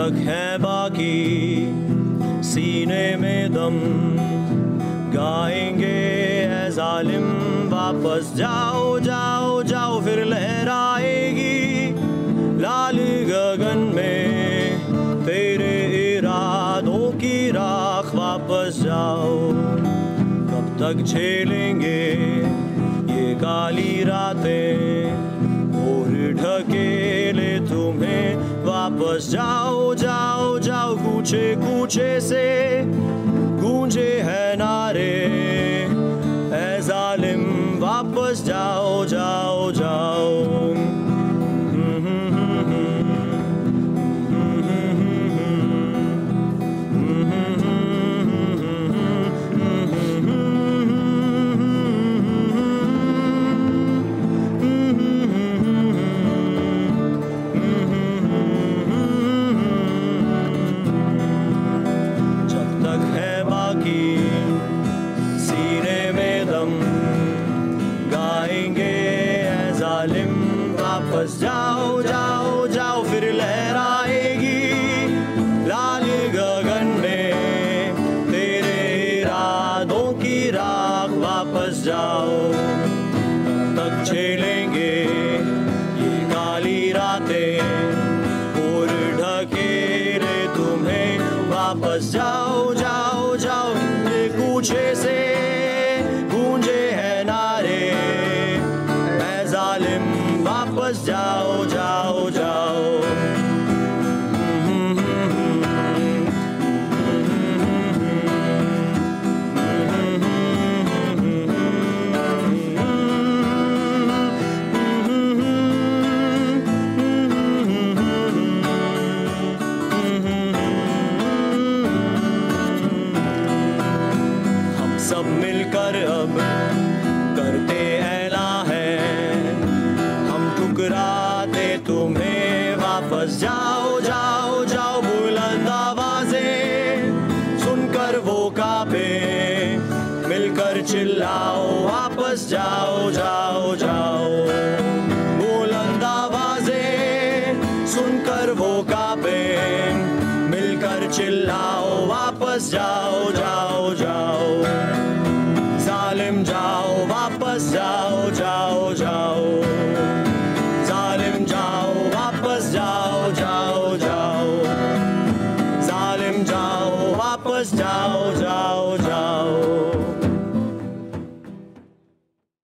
तक है बाकी सीने में दम, गाएंगे ऐ जालिम वापस जाओ जाओ जाओ, फिर लहराएगी लाल गगन में तेरे इरादों की राख, वापस जाओ। कब तक झेलेंगे ये काली रातें और ढकेले तुम्हें, वापस जाओ जाओ जाओ। कूचे कूचे से गूंजे है नारे ऐ जालिम वापस जाओ जाओ जाओ। सीने में दम, गाएंगे ऐ जालिम वापस जाओ जाओ जाओ, फिर लहराएगी लाल गगन में तेरे इरादों की राख, वापस जाओ। तक झेलेंगे ये काली रातें और ढकेले तुम्हें, वापस जाओ जाओ जाओ। कूचे से गूंजे है नारे ऐ जालिम वापस जाओ जाओ जाओ। सब मिलकर अब करते ऐला है, हम ठुकराते तुम्हें, वापस जाओ जाओ जाओ। बुलंद आवाज़ें सुनकर वो कांपे, मिलकर चिल्लाओ वापस जाओ जाओ जाओ। बुलंद आवाज़ें सुनकर वो कांपे, मिलकर चिल्लाओ वापस जाओ जाओ जाओ। जालिम जाओ वापस जाओ जाओ जाओ, जालिम जाओ वापस जाओ जाओ जाओ, जालिम जाओ वापस जाओ।